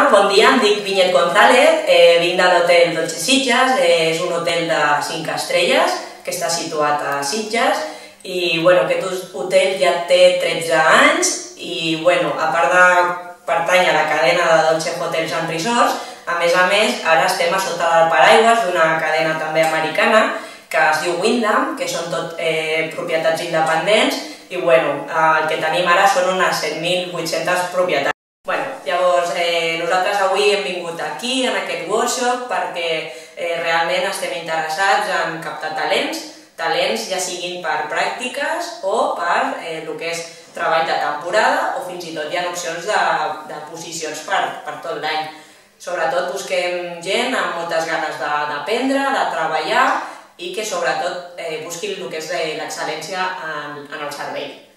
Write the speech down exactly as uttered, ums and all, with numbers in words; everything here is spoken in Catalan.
bon dia, em dic Vinyet González, eh, vinc de l'hotel Dolce Sitges, eh, és un hotel de cinc estrelles que està situat a Sitges i bueno, aquest hotel ja té tretze anys i bueno, a part de pertany a la cadena de Dolce Hotels and Resorts, a més a més ara estem a sota del paraigües d'una cadena també americana que es diu Wyndham, que són tot eh, propietats independents i bueno, el que tenim ara són unes set mil vuit-centes propietats. Bueno, llavors, eh, nosaltres avui hem vingut aquí, en aquest workshop, perquè eh, realment estem interessats en captar talents, talents ja siguin per pràctiques o per eh, el que és treball de temporada o fins i tot hi ha opcions de, de posicions per, per tot l'any. Sobretot busquem gent amb moltes ganes d'aprendre, de, de treballar i que sobretot eh, busquin el que és l'excel·lència en, en el servei.